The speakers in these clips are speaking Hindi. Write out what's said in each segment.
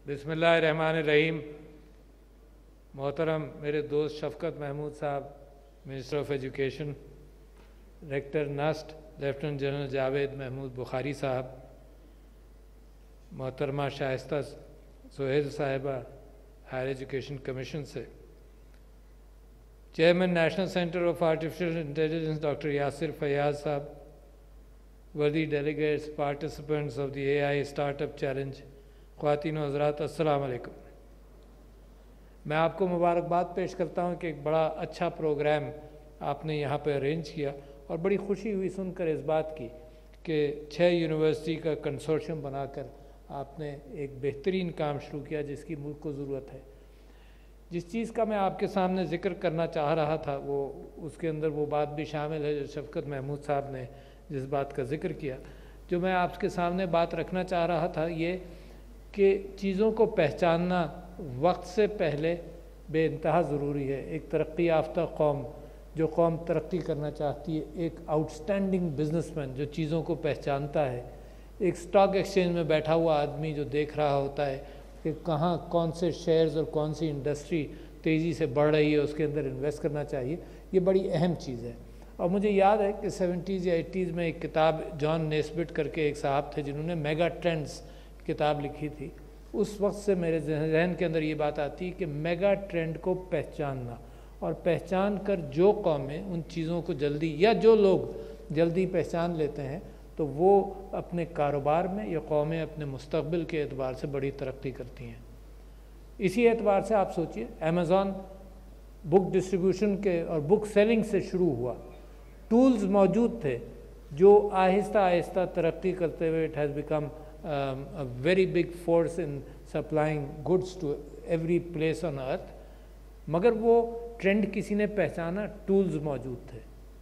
बिस्मिल्लाहिर्रहमानिर्रहीम। मोहतरम मेरे दोस्त शफ़क़त महमूद साहब, minister of education, rector NUST lieutenant general Javed Mahmood Bukhari साहब, मोहतरमा शाइस्ता सुहेल साहिबा हायर एजुकेशन कमीशन से, chairman national centre of artificial intelligence doctor Yasir Fayyaz साहब, worthy delegates, participants of the AI startup challenge, ख़वातीन व हज़रात, अस्सलाम वालेकुम। मैं आपको मुबारकबाद पेश करता हूँ कि एक बड़ा अच्छा प्रोग्राम आपने यहाँ पर अरेंज किया और बड़ी खुशी हुई सुनकर इस बात की कि 6 यूनिवर्सिटी का कंसोर्शियम बनाकर आपने एक बेहतरीन काम शुरू किया जिसकी मुल्क को ज़रूरत है। जिस चीज़ का मैं आपके सामने ज़िक्र करना चाह रहा था वो उसके अंदर वो बात भी शामिल है जो शफ़क़त महमूद साहब ने जिस बात का ज़िक्र किया। जो मैं आपके सामने बात रखना चाह रहा था ये कि चीज़ों को पहचानना वक्त से पहले बेइंतहा ज़रूरी है। एक तरक्की याफ्ता कौम, जो कौम तरक्की करना चाहती है, एक आउटस्टैंडिंग बिजनेसमैन जो चीज़ों को पहचानता है, एक स्टॉक एक्सचेंज में बैठा हुआ आदमी जो देख रहा होता है कि कहाँ कौन से शेयर्स और कौन सी इंडस्ट्री तेज़ी से बढ़ रही है, उसके अंदर इन्वेस्ट करना चाहिए। ये बड़ी अहम चीज़ है। और मुझे याद है कि 70s या 80s में एक किताब जॉन नेस्बिट करके एक साहब थे जिन्होंने मेगा ट्रेंड्स किताब लिखी थी। उस वक्त से मेरे जहन के अंदर ये बात आती है कि मेगा ट्रेंड को पहचानना और पहचान कर जो कौमें उन चीज़ों को जल्दी या जो लोग जल्दी पहचान लेते हैं तो वो अपने कारोबार में या कौमें अपने मुस्तकबिल के एतबार से बड़ी तरक्की करती हैं। इसी एतबार से आप सोचिए अमेज़ॉन बुक डिस्ट्रीब्यूशन के और बुक सेलिंग से शुरू हुआ, टूल्स मौजूद थे जो आहिस्ता आहिस्ता तरक्की करते हुए it has become a very big force in supplying goods to every place on earth। मगर वो ट्रेंड किसी ने पहचाना, टूल्स मौजूद थे।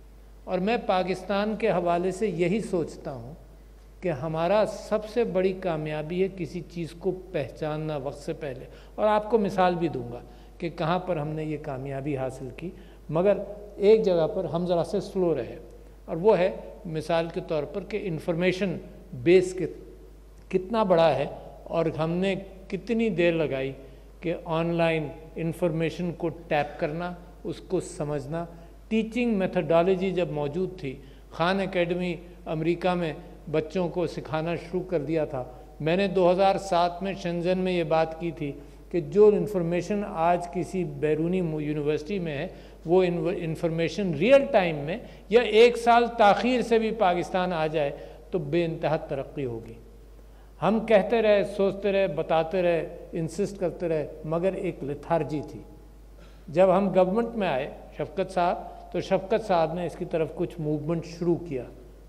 और मैं पाकिस्तान के हवाले से यही सोचता हूँ कि हमारा सबसे बड़ी कामयाबी है किसी चीज़ को पहचानना वक्त से पहले। और आपको मिसाल भी दूंगा कि कहाँ पर हमने ये कामयाबी हासिल की, मगर एक जगह पर हम ज़रा से स्लो रहे और वो है मिसाल के तौर पर कि इंफॉर्मेशन बेस के कितना बड़ा है और हमने कितनी देर लगाई कि ऑनलाइन इंफॉर्मेशन को टैप करना, उसको समझना। टीचिंग मेथडोलॉजी जब मौजूद थी, खान एकेडमी अमेरिका में बच्चों को सिखाना शुरू कर दिया था। मैंने 2007 में शेंजन में ये बात की थी कि जो इन्फॉर्मेशन आज किसी बैरूनी यूनिवर्सिटी में है वो इन्फॉर्मेशन रियल टाइम में या 1 साल ताख़ीर से भी पाकिस्तान आ जाए तो बेइंतहा तरक्की होगी। हम कहते रहे, सोचते रहे, बताते रहे, इंसिस्ट करते रहे, मगर एक लेथार्जी थी। जब हम गवर्नमेंट में आए शफ़क़त साहब, तो शफ़क़त साहब ने इसकी तरफ कुछ मूवमेंट शुरू किया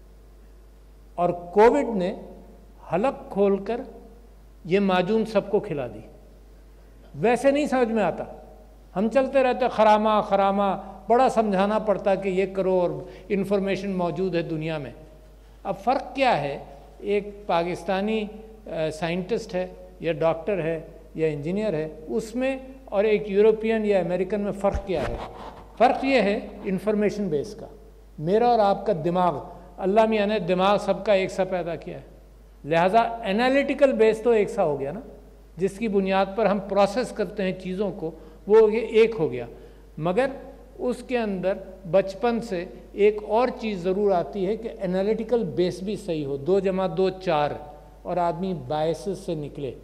और कोविड ने हलक खोलकर ये माजून सबको खिला दी। वैसे नहीं समझ में आता, हम चलते रहते खरामा खरामा, बड़ा समझाना पड़ता कि ये करो और इन्फॉर्मेशन मौजूद है दुनिया में। अब फ़र्क क्या है, एक पाकिस्तानी साइंटिस्ट है या डॉक्टर है या इंजीनियर है उसमें और एक यूरोपियन या अमेरिकन में फ़र्क क्या है? फ़र्क ये है इंफॉर्मेशन बेस का। मेरा और आपका दिमाग, अल्लाह मियाँ ने दिमाग सबका एक सा पैदा किया है, लिहाजा एनालिटिकल बेस तो एक सा हो गया ना, जिसकी बुनियाद पर हम प्रोसेस करते हैं चीज़ों को, वो ये एक हो गया। मगर उसके अंदर बचपन से एक और चीज़ ज़रूर आती है कि एनालिटिकल बेस भी सही हो, 2 + 2 4 और आदमी बायसेस से निकले।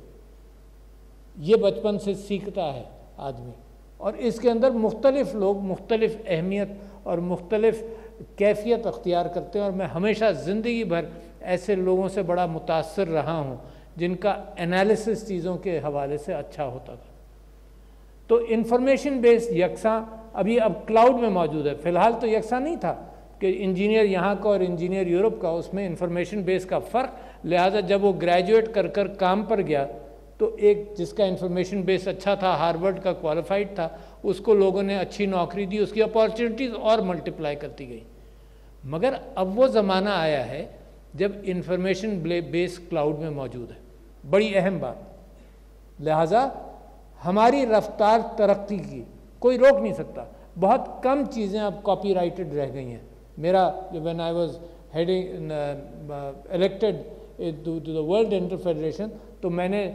ये बचपन से सीखता है आदमी और इसके अंदर मुख्तलिफ़ लोग मुख्तलिफ़ अहमियत और मुख्तलिफ़ कैफियत अख्तियार करते हैं। और मैं हमेशा ज़िंदगी भर ऐसे लोगों से बड़ा मुतासर रहा हूँ जिनका एनालिसिस चीज़ों के हवाले से अच्छा होता था। तो इंफॉर्मेशन बेस्ड यकसा अभी अब क्लाउड में मौजूद है। फ़िलहाल तो यकसा नहीं था कि इंजीनियर यहाँ का और इंजीनियर यूरोप का, उसमें इंफॉर्मेशन बेस का फ़र्क। लिहाजा जब वो ग्रेजुएट कर कर काम पर गया तो एक जिसका इंफॉर्मेशन बेस अच्छा था, हार्वर्ड का क्वालिफाइड था, उसको लोगों ने अच्छी नौकरी दी, उसकी अपॉर्चुनिटीज़ और मल्टीप्लाई करती गई। मगर अब वो ज़माना आया है जब इंफॉर्मेशन बेस क्लाउड में मौजूद है, बड़ी अहम बात। लिहाजा हमारी रफ्तार तरक्की की कोई रोक नहीं सकता। बहुत कम चीज़ें अब कॉपीराइटेड रह गई हैं। मेरा when I was heading elected to the world inter federation, तो मैंने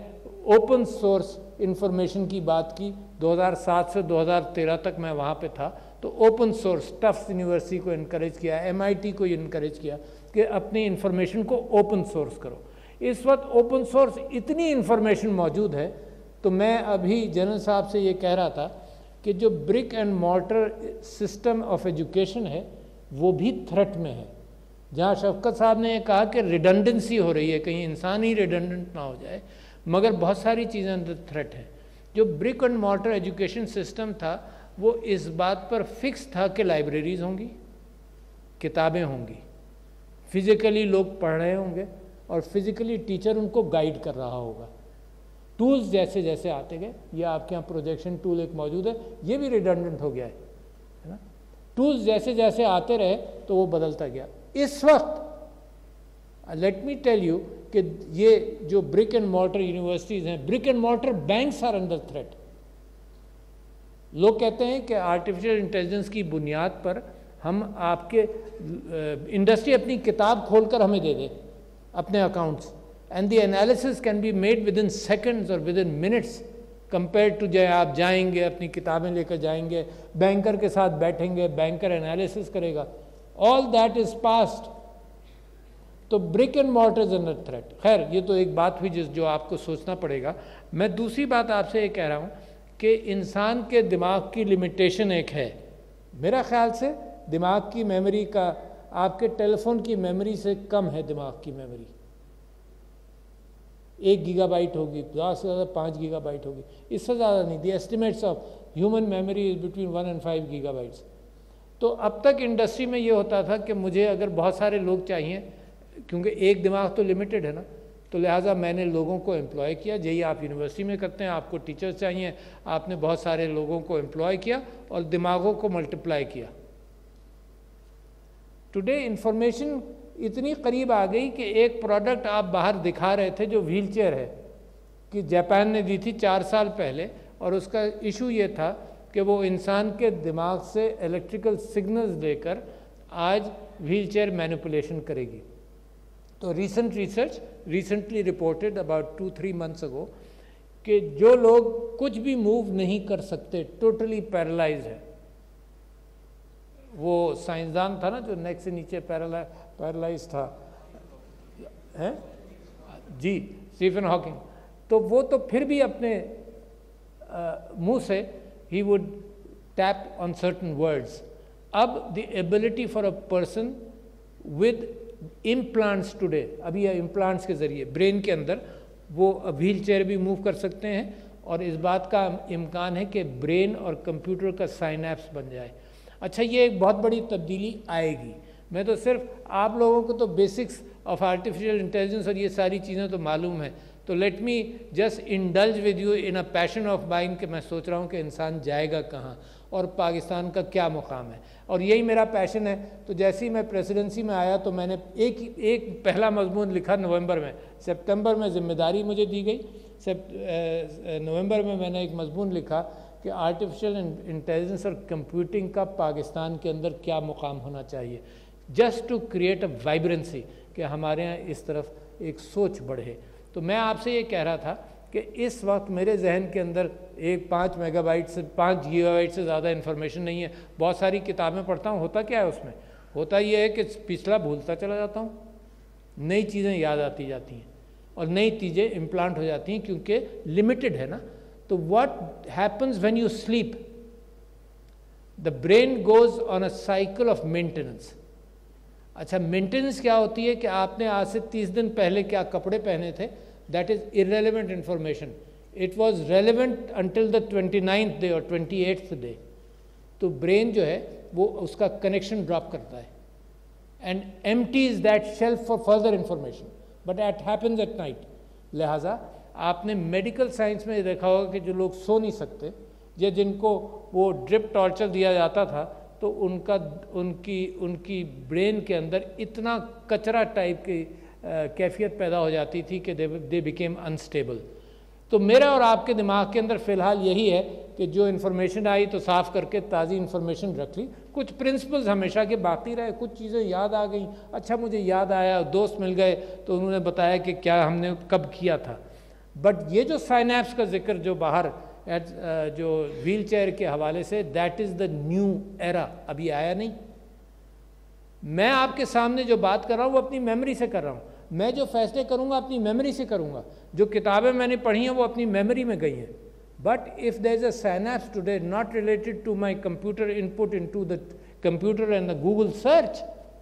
ओपन सोर्स इंफॉर्मेशन की बात की। 2007 से 2013 तक मैं वहाँ पे था, तो ओपन सोर्स टफ्ट यूनिवर्सिटी को इनकरेज किया, MIT को इनकरेज किया कि अपनी इंफॉर्मेशन को ओपन सोर्स करो। इस वक्त ओपन सोर्स इतनी इंफॉर्मेशन मौजूद है, तो मैं अभी जनरल साहब से ये कह रहा था कि जो brick and mortar system of education है वो भी थ्रेट में है। जहाँ शफकत साहब ने ये कहा कि रिडंडेंसी हो रही है, कहीं इंसान ही रिडंडेंट ना हो जाए, मगर बहुत सारी चीज़ें अंदर थ्रेट हैं। जो brick and mortar education system था वो इस बात पर फिक्स था कि लाइब्रेरीज होंगी, किताबें होंगी, फिज़िकली लोग पढ़ रहे होंगे और फिज़िकली टीचर उनको गाइड कर रहा होगा। टूल्स जैसे जैसे आते गए, ये आपके यहाँ प्रोजेक्शन टूल एक मौजूद है, ये भी रिडंडेंट हो गया है ना। टूल्स जैसे जैसे आते रहे तो वो बदलता गया। इस वक्त लेट मी टेल यू कि ये जो ब्रिक एंड मॉर्टर यूनिवर्सिटीज़ हैं, brick and mortar banks are under threat. लोग कहते हैं कि आर्टिफिशियल इंटेलिजेंस की बुनियाद पर हम आपके इंडस्ट्री अपनी किताब खोलकर हमें दे दे अपने accounts, and the analysis can be made within seconds और within minutes, compare to जो आप जाएंगे अपनी किताबें लेकर जाएंगे, बैंकर के साथ बैठेंगे, बैंकर एनालिसिस करेगा, ऑल दैट इज पास्ट। तो brick and mortar is under threat. खैर, ये तो एक बात हुई जो आपको सोचना पड़ेगा। मैं दूसरी बात आपसे ये कह रहा हूँ कि इंसान के दिमाग की लिमिटेशन एक है। मेरा ख्याल से दिमाग की मेमोरी का आपके टेलीफोन की मेमोरी से कम है दिमाग की मेमोरी। 1 गीगाबाइट होगी, ज़्यादा से ज़्यादा 5 गीगाबाइट होगी, इससे ज़्यादा नहीं। The estimates of human memory is between 1 and 5 gigabytes. तो अब तक इंडस्ट्री में ये होता था कि मुझे अगर बहुत सारे लोग चाहिए, क्योंकि एक दिमाग तो लिमिटेड है ना, तो लिहाजा मैंने लोगों को एम्प्लॉय किया। यही आप यूनिवर्सिटी में करते हैं, आपको टीचर्स चाहिए, आपने बहुत सारे लोगों को एम्प्लॉय किया और दिमागों को मल्टीप्लाई किया। टुडे इंफॉर्मेशन इतनी करीब आ गई कि एक प्रोडक्ट आप बाहर दिखा रहे थे जो व्हील चेयर है, कि जापान ने दी थी 4 साल पहले, और उसका इशू ये था कि वो इंसान के दिमाग से इलेक्ट्रिकल सिग्नल्स लेकर आज व्हील चेयर मैनिपुलेशन करेगी। तो recent research recently reported about 2-3 months ago कि जो लोग कुछ भी मूव नहीं कर सकते, टोटली पैरालाइज है। वो साइंसदान था ना जो नेक से नीचे पैरालाइज था, है जी, स्टीफन हॉकिंग। तो वो तो फिर भी अपने मुंह से ही would tap on certain words. अब the ability for a person with implants today, अभी इम्प्लांट्स के ज़रिए ब्रेन के अंदर वो व्हील चेयर भी मूव कर सकते हैं, और इस बात का इम्कान है कि ब्रेन और कंप्यूटर का साइनैप्स बन जाए। अच्छा, ये एक बहुत बड़ी तब्दीली आएगी। मैं तो सिर्फ आप लोगों को तो बेसिक्स ऑफ आर्टिफिशियल इंटेलिजेंस और ये सारी चीज़ें तो मालूम है, तो let me just indulge with you in a passion of mind कि मैं सोच रहा हूँ कि इंसान जाएगा कहाँ और पाकिस्तान का क्या मुकाम है, और यही मेरा पैशन है। तो जैसे ही मैं प्रेसिडेंसी में आया तो मैंने एक पहला मजमून लिखा नवंबर में, सितंबर में जिम्मेदारी मुझे दी गई, नवंबर में मैंने एक मजमून लिखा कि आर्टिफिशियल इंटेलिजेंस और कंप्यूटिंग का पाकिस्तान के अंदर क्या मुकाम होना चाहिए, just to create a vibrancy कि हमारे यहाँ इस तरफ एक सोच बढ़े। तो मैं आपसे ये कह रहा था कि इस वक्त मेरे जहन के अंदर 5 मेगाबाइट से 5 गीगाबाइट से ज़्यादा इन्फॉर्मेशन नहीं है। बहुत सारी किताबें पढ़ता हूँ, होता क्या है उसमें, होता ये है कि पिछला भूलता चला जाता हूँ, नई चीज़ें याद आती जाती हैं और नई चीज़ें इम्प्लांट हो जाती हैं, क्योंकि लिमिटेड है ना। तो what happens when you sleep, the brain goes on a cycle of maintenance. अच्छा, मेंटेनेंस क्या होती है कि आपने आज से 30 दिन पहले क्या कपड़े पहने थे, that is irrelevant information. It was relevant until the 29th day और 28th डे। तो ब्रेन जो है वो उसका कनेक्शन ड्रॉप करता है and empties that shelf for further information, but it happens at night. लिहाजा आपने मेडिकल साइंस में देखा होगा कि जो लोग सो नहीं सकते या जिनको वो ड्रिप टॉर्चर दिया जाता था, तो उनकी ब्रेन के अंदर इतना कचरा टाइप की कैफियत पैदा हो जाती थी कि दे बिकेम अनस्टेबल। तो मेरा और आपके दिमाग के अंदर फ़िलहाल यही है कि जो इन्फॉर्मेशन आई तो साफ़ करके ताज़ी इन्फॉर्मेशन रख ली, कुछ प्रिंसिपल्स हमेशा के बाकी रहे, कुछ चीज़ें याद आ गई, अच्छा मुझे याद आया, दोस्त मिल गए तो उन्होंने बताया कि क्या हमने कब किया था। बट ये जो साइनैप्स का जिक्र जो बाहर जो व्हील चेयर के हवाले से, that is the new era, अभी आया नहीं। मैं आपके सामने जो बात कर रहा हूँ वो अपनी मेमोरी से कर रहा हूँ। मैं जो फैसले करूँगा अपनी मेमोरी से करूँगा। जो किताबें मैंने पढ़ी हैं वो अपनी मेमोरी में गई हैं। But if there is a synapse today not related to my computer input into the computer and the Google search,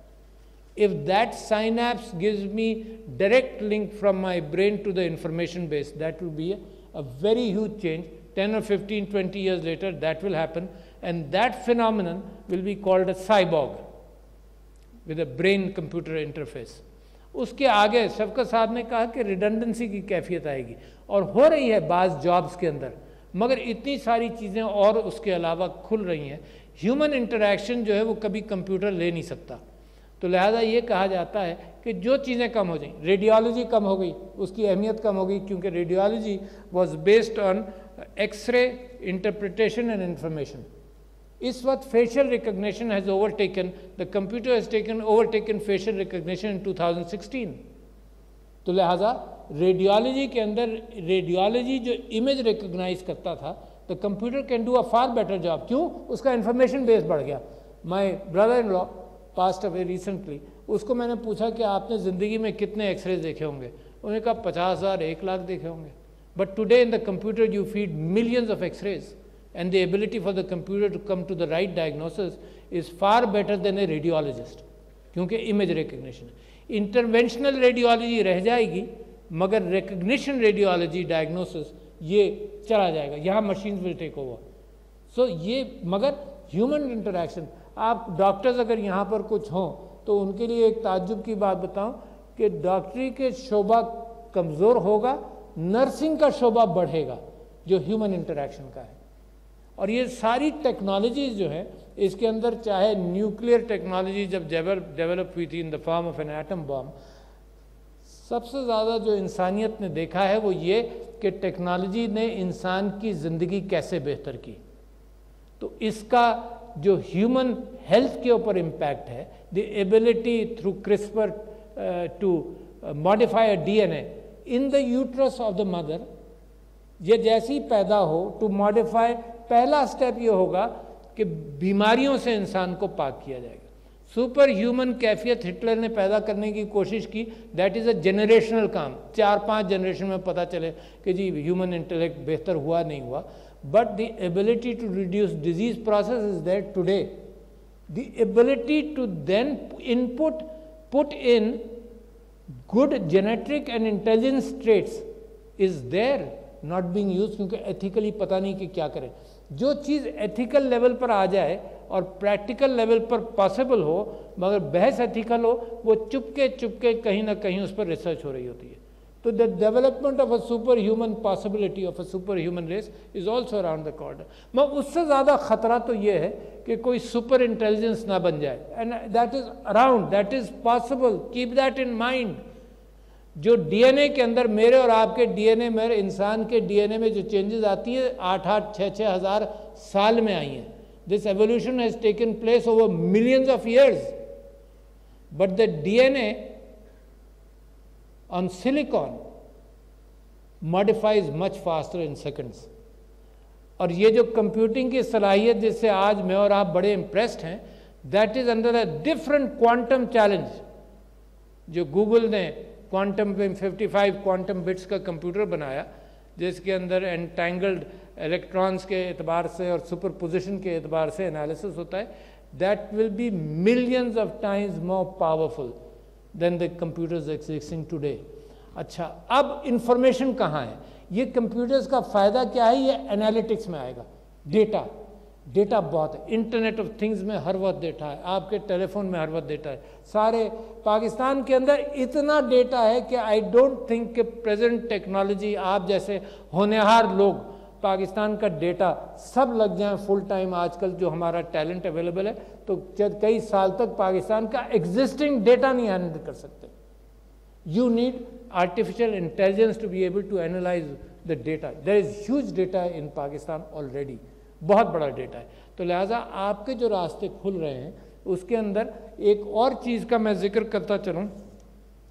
if that synapse gives me direct link from my brain to the information base, that will be a very huge change. 10 or 15, 20 years later, that will happen, and that phenomenon will be called a cyborg with a brain computer interface. उसके आगे शफकत साहब ने कहा कि रिडंडेंसी की कैफियत आएगी, और हो रही है बाज़ जॉब्स के अंदर, मगर इतनी सारी चीज़ें और उसके अलावा खुल रही हैं। ह्यूमन इंटरैक्शन जो है वो कभी कंप्यूटर ले नहीं सकता। तो लिहाजा ये कहा जाता है कि जो चीज़ें कम हो जाएं, रेडियोलॉजी कम हो गई, उसकी अहमियत कम हो गई, क्योंकि radiology was based on x-ray interpretation and information. इस वक्त facial recognition has overtaken, the computer has overtaken facial recognition in 2016। तो लिहाजा रेडियोलॉजी के अंदर, रेडियोलॉजी जो इमेज रिकग्नाइज करता था, the computer can do a far better job. क्यों? उसका इन्फॉर्मेशन बेस बढ़ गया। My brother in law passed away recently, उसको मैंने पूछा कि आपने ज़िंदगी में कितने एक्सरे देखे होंगे? उन्होंने कहा 50,000, 1 लाख देखे होंगे। But today in the computer you feed millions of x-rays, and the ability for the computer to come to the right diagnosis is far better than a radiologist, क्योंकि इमेज रिकग्निशन। इंटरवेंशनल रेडियोलॉजी रह जाएगी, मगर रिकग्निशन रेडियोलॉजी डायग्नोसिस ये चला जाएगा, यहाँ machine will take over. So ये, मगर ह्यूमन इंटरैक्शन, आप डॉक्टर्स अगर यहाँ पर कुछ हों तो उनके लिए एक ताज्जुब की बात बताऊँ कि डॉक्टरी के शोबा कमज़ोर होगा, नर्सिंग का शोबा बढ़ेगा जो ह्यूमन इंटरैक्शन का है। और ये सारी टेक्नोलॉजीज जो है इसके अंदर, चाहे न्यूक्लियर टेक्नोलॉजी जब डेवलप हुई थी in the form of an atom bomb, सबसे ज़्यादा जो इंसानियत ने देखा है वो ये कि टेक्नोलॉजी ने इंसान की ज़िंदगी कैसे बेहतर की। तो इसका जो ह्यूमन हेल्थ के ऊपर इम्पैक्ट है, the ability through CRISPR to modify a DNA in the uterus of the mother, ये जैसी पैदा हो टू मॉडिफाई, पहला स्टेप ये होगा कि बीमारियों से इंसान को पाक किया जाएगा। सुपर ह्यूमन कैफियत हिटलर ने पैदा करने की कोशिश की, दैट इज़ अ जनरेशनल काम। 4-5 जनरेशन में पता चले कि जी ह्यूमन इंटेलेक्ट बेहतर हुआ नहीं हुआ, but the ability to reduce disease process is there today. The ability to then put in good genetic and intelligence traits is there, not being used, क्योंकि एथिकली पता नहीं कि क्या करें। जो चीज़ एथिकल लेवल पर आ जाए और प्रैक्टिकल लेवल पर पॉसिबल हो, मगर बहस एथिकल हो, वो चुपके कहीं ना कहीं उस पर रिसर्च हो रही होती है। तो the development of a super human possibility of a super human race is also around the corner. मगर उससे ज़्यादा खतरा तो ये है कि कोई सुपर इंटेलिजेंस ना बन जाए, and that is around, that is possible, keep that in mind. जो DNA के अंदर, मेरे और आपके DNA में, इंसान के DNA में जो चेंजेस आती है 8-8, 6-6 हज़ार साल में आई हैं। This evolution has taken place over millions of years, but the DNA on silicon modifies much faster in seconds. और ये जो कंप्यूटिंग की सलाहियत जिससे आज मैं और आप बड़े इम्प्रेस्ड हैं, that is under a different quantum challenge. जो गूगल ने क्वांटम में 55 क्वांटम बिट्स का कंप्यूटर बनाया, जिसके अंदर एंटेंगल्ड इलेक्ट्रॉन्स के एतबार से और सुपरपोजिशन के एतबार से एनालिसिस होता है, that will be millions of times more powerful than the computers existing today. अच्छा, अब इंफॉर्मेशन कहाँ है? ये कंप्यूटर्स का फ़ायदा क्या है? ये एनालिटिक्स में आएगा। डेटा बहुत है, इंटरनेट ऑफ थिंग्स में हर वक्त डेटा है, आपके टेलीफोन में हर वक्त डेटा है। सारे पाकिस्तान के अंदर इतना डेटा है कि आई डोंट थिंक कि प्रेजेंट टेक्नोलॉजी, आप जैसे होनहार लोग, पाकिस्तान का डेटा सब लग जाए फुल टाइम आजकल जो हमारा टैलेंट अवेलेबल है, तो कई साल तक पाकिस्तान का एग्जिस्टिंग डेटा नहीं हैंडल कर सकते। You need artificial intelligence to be able to analyse the data. There is huge data in Pakistan already, बहुत बड़ा डेटा है। तो लिहाजा आपके जो रास्ते खुल रहे हैं उसके अंदर एक और चीज़ का मैं जिक्र करता चलूँ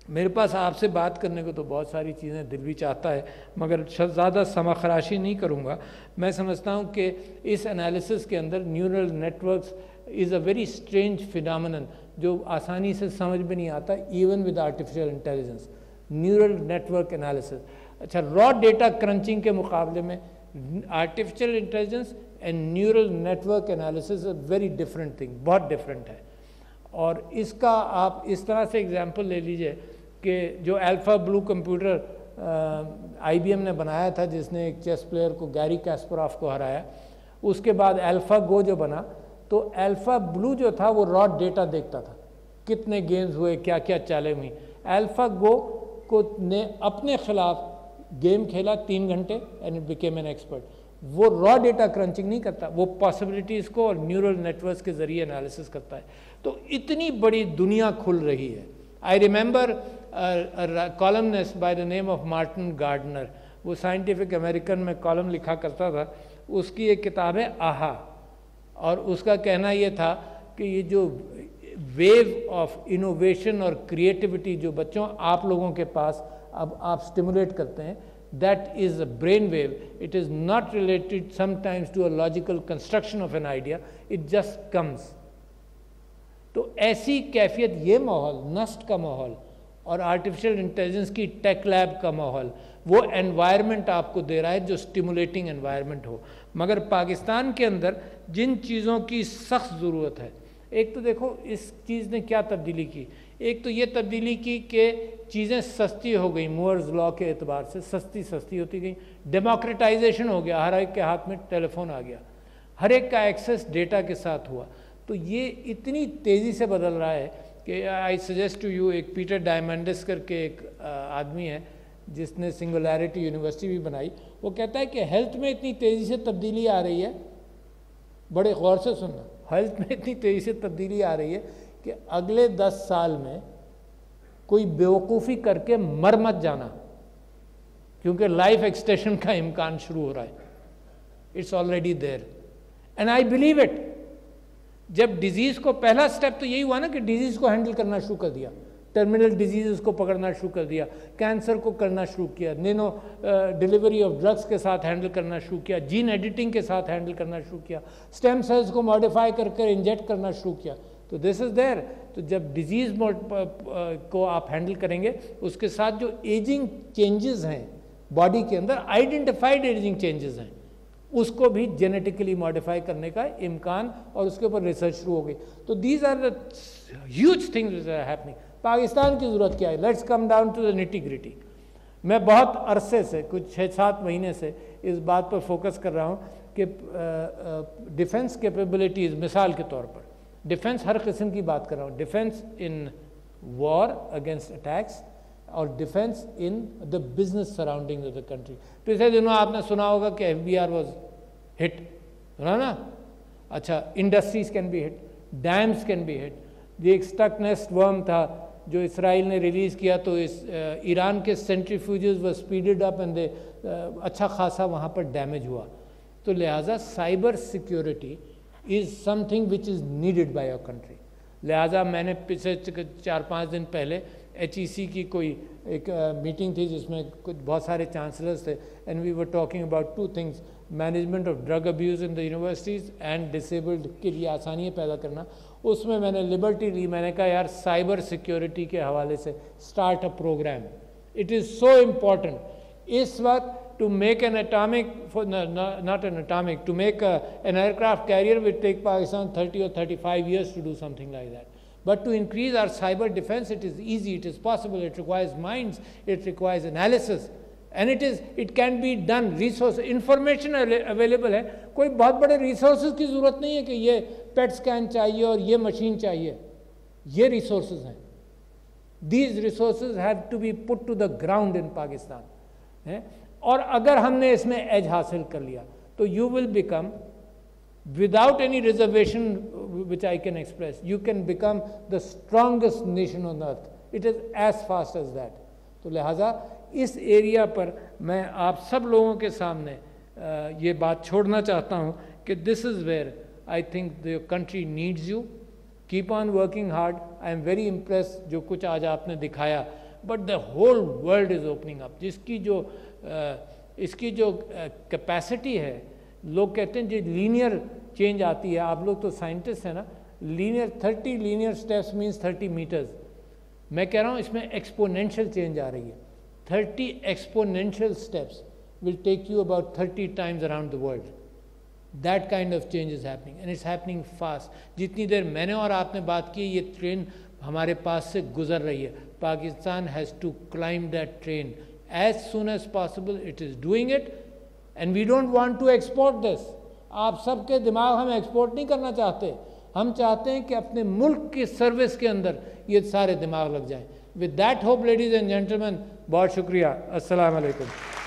मेरे पास आपसे बात करने को तो बहुत सारी चीज़ें दिल भी चाहता है, मगर ज़्यादा समाखराशी नहीं करूँगा। मैं समझता हूँ कि इस एनालिसिस के अंदर neural networks is a very strange phenomenon जो आसानी से समझ में नहीं आता, even with artificial intelligence. Neural network analysis, अच्छा, रॉ डेटा क्रंचिंग के मुकाबले में artificial intelligence and neural network analysis very different thing, बहुत डिफरेंट है। और इसका आप इस तरह से एग्जांपल ले लीजिए कि जो अल्फ़ा ब्लू कंप्यूटर IBM ने बनाया था, जिसने एक चेस प्लेयर को, गैरी कैस्परोव को हराया, उसके बाद अल्फ़ा गो जो बना, तो अल्फ़ा ब्लू जो था वो रॉ डेटा देखता था, कितने गेम्स हुए, क्या क्या चालें हुई। अल्फ़ा गो को ने अपने खिलाफ गेम खेला 3 घंटे and it became an expert. वो रॉ डेटा क्रंचिंग नहीं करता, वो पॉसिबिलिटीज़ को और न्यूरल नेटवर्क्स के ज़रिए एनालिसिस करता है। तो इतनी बड़ी दुनिया खुल रही है। I remember columnist by the name of Martin Gardner, वो साइंटिफिक अमेरिकन में कॉलम लिखा करता था। उसकी एक किताब है आहा, और उसका कहना ये था कि ये जो वेव ऑफ इनोवेशन और क्रिएटिविटी जो बच्चों आप लोगों के पास अब आप स्टिमुलेट करते हैं, that is a brain wave. It is not related sometimes to a logical construction of an idea, it just comes. तो ऐसी कैफियत, ये माहौल, नस्ट का माहौल और आर्टिफिशियल इंटेलिजेंस की टेक लैब का माहौल, वो एनवायरनमेंट आपको दे रहा है जो स्टिमुलेटिंग एनवायरनमेंट हो। मगर पाकिस्तान के अंदर जिन चीज़ों की सख्त ज़रूरत है, एक तो देखो इस चीज़ ने क्या तब्दीली की, एक तो ये तब्दीली की कि चीज़ें सस्ती हो गई, मूर्स लॉ के एतबार से सस्ती होती गई, डेमोक्रेटाइजेशन हो गया, हर एक के हाथ में टेलीफोन आ गया, हर एक का एक्सेस डेटा के साथ हुआ। तो ये इतनी तेज़ी से बदल रहा है कि आई सजेस्ट टू यू, एक पीटर डायमंडिस करके एक आदमी है जिसने सिंगुलैरिटी यूनिवर्सिटी भी बनाई, वो कहता है कि हेल्थ में इतनी तेज़ी से तब्दीली आ रही है, बड़े गौर से सुनना, हेल्थ में इतनी तेज़ी से तब्दीली आ रही है कि अगले 10 साल में कोई बेवकूफ़ी करके मर मत जाना, क्योंकि लाइफ एक्सटेंशन का इम्कान शुरू हो रहा है। It's already there and I believe it. जब डिजीज़ को, पहला स्टेप तो यही हुआ ना कि डिजीज़ को हैंडल करना शुरू कर दिया, टर्मिनल डिजीज़ को पकड़ना शुरू कर दिया, कैंसर को करना शुरू किया, नैनो डिलीवरी ऑफ ड्रग्स के साथ हैंडल करना शुरू किया, जीन एडिटिंग के साथ हैंडल करना शुरू किया, स्टेम सेल्स को मॉडिफाई कर इंजेक्ट करना शुरू किया। तो दिस इज़ देयर। तो जब डिजीज़ को आप हैंडल करेंगे, उसके साथ जो एजिंग चेंजेस हैं बॉडी के अंदर, आइडेंटिफाइड एजिंग चेंजेस हैं, उसको भी जेनेटिकली मॉडिफाई करने का इम्कान, और उसके ऊपर रिसर्च शुरू हो गई। तो these are the huge things which are happening. Pakistan की ज़रूरत क्या है? Let's come down to the nitty gritty. मैं बहुत अरसे से, कुछ 6-7 महीने से इस बात पर फोकस कर रहा हूँ कि डिफेंस कैपेबिलिटीज़, मिसाल के तौर पर डिफेंस हर किस्म की बात कर रहा हूँ, defence in war against attacks और defence in the business surrounding of the country. पिछले दिनों आपने सुना होगा कि FBR वॉज हिट, सुना ना? अच्छा, industries can be hit, dams can be hit. ये एक स्टक नेस्ट वर्म था जो इसराइल ने रिलीज़ किया, तो इस ईरान के सेंट्रीफ्यूजेस व स्पीडेड अप एंड अच्छा खासा वहाँ पर डैमेज हुआ। तो लिहाजा cyber security is something which is needed by your country. लिहाजा मैंने पिछले 4-5 दिन पहले HEC की कोई एक मीटिंग थी जिसमें कुछ बहुत सारे चांसलर्स थे, and we were talking about 2 things, management of drug abuse in the universities and disabled के लिए आसानियाँ पैदा करना। उसमें मैंने लिबर्टी ली, मैंने कहा यार साइबर सिक्योरिटी के हवाले से start a programme, it is so important. इस वक्त to make an atomic, not an atomic, to make an aircraft carrier will take Pakistan 30 or 35 years to do something like that. But to increase our cyber defense, it is easy, it is possible, it requires minds, it requires analysis, and it can be done. Resource, information available है, कोई बहुत बड़े resources की ज़रूरत नहीं है कि ये PET scan चाहिए और ये machine चाहिए, ये resources हैं. These resources have to be put to the ground in Pakistan. और अगर हमने इसमें एज हासिल कर लिया तो you will become, without any reservation which I can express, you can become the strongest nation on earth. It is as fast as that. तो लिहाजा इस एरिया पर मैं आप सब लोगों के सामने ये बात छोड़ना चाहता हूँ कि this is where I think the country needs you. Keep on working hard. I am very impress जो कुछ आज आपने दिखाया but the whole world is opening up. इसकी जो कैपेसिटी है, लोग कहते हैं जो लीनियर चेंज आती है, आप लोग तो साइंटिस्ट हैं ना, linear 30 linear steps means 30 metres. मैं कह रहा हूँ इसमें एक्सपोनेंशियल चेंज आ रही है। 30 exponential steps will take you about 30 times around the world. That kind of change is happening and it's happening fast. जितनी देर मैंने और आपने बात की, ये ट्रेन हमारे पास से गुजर रही है। Pakistan has to climb that train as soon as possible. It is doing it and we don't want to export this. आप सबके दिमाग हम एक्सपोर्ट नहीं करना चाहते, हम चाहते हैं कि अपने मुल्क की सर्विस के अंदर ये सारे दिमाग लग जाएं। With that hope, ladies and gentlemen, बहुत शुक्रिया। अस्सलाम वालेकुम।